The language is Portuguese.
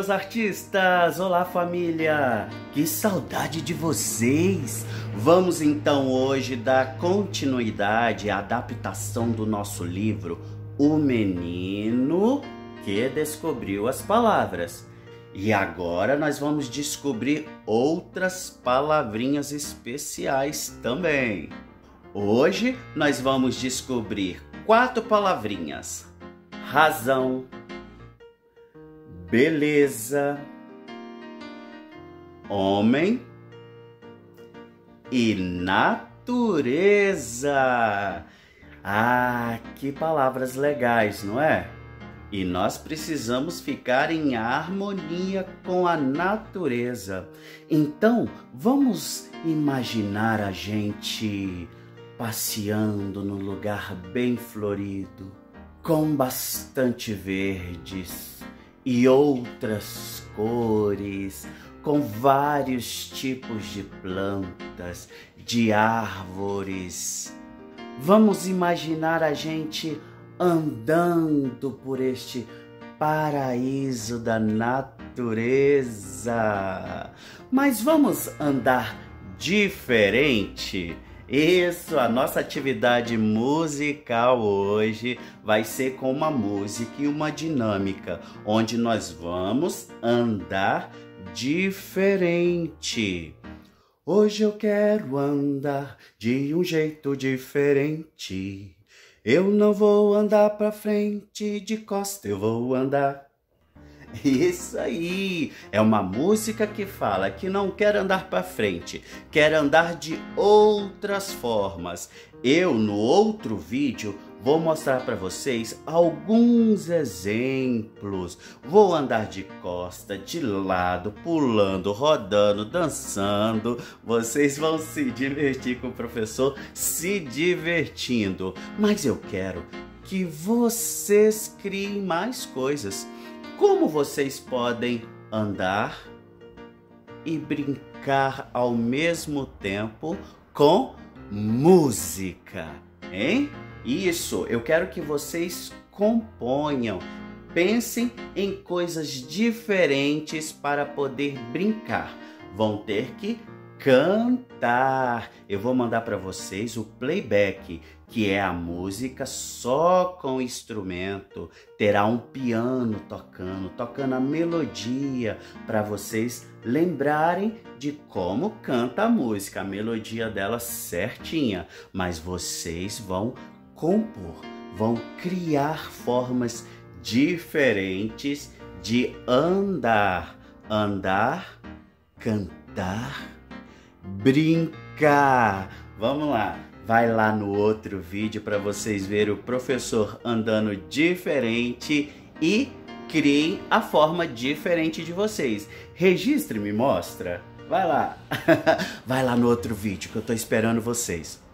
meus artistas! Olá, família! Que saudade de vocês! Vamos então hoje dar continuidade à adaptação do nosso livro O Menino que Descobriu as Palavras. E agora nós vamos descobrir outras palavrinhas especiais também. Hoje nós vamos descobrir 4 palavrinhas: razão, beleza, homem e natureza. Ah, que palavras legais, não é? E nós precisamos ficar em harmonia com a natureza. Então, vamos imaginar a gente passeando num lugar bem florido, com bastante verdes e outras cores, com vários tipos de plantas, de árvores. Vamos imaginar a gente andando por este paraíso da natureza. Mas vamos andar diferente? Isso, a nossa atividade musical hoje vai ser com uma música e uma dinâmica, onde nós vamos andar diferente. Hoje eu quero andar de um jeito diferente. Eu não vou andar pra frente, de costa eu vou andar. Isso aí! É uma música que fala que não quer andar pra frente, quer andar de outras formas. Eu, no outro vídeo, vou mostrar para vocês alguns exemplos. Vou andar de costa, de lado, pulando, rodando, dançando. Vocês vão se divertir com o professor, se divertindo. Mas eu quero que vocês criem mais coisas. Como vocês podem andar e brincar ao mesmo tempo com música, hein? Isso, eu quero que vocês componham, pensem em coisas diferentes para poder brincar. Vão ter que cantar. Eu vou mandar para vocês o playback, que é a música só com instrumento. Terá um piano tocando a melodia para vocês lembrarem de como canta a música, a melodia dela certinha. Mas vocês vão compor, vão criar formas diferentes de andar, cantar, brincar. Vamos lá, vai lá no outro vídeo para vocês verem o professor andando diferente e criem a forma diferente de vocês. Registre, me mostra. Vai lá, vai lá no outro vídeo que eu tô esperando vocês.